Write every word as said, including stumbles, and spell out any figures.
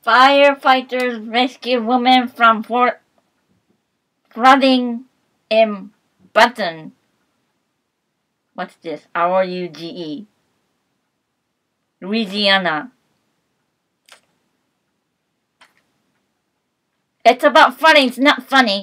Firefighters rescue woman from for flooding in baton. What's this? R U G E. Louisiana. It's about funny. It's not funny.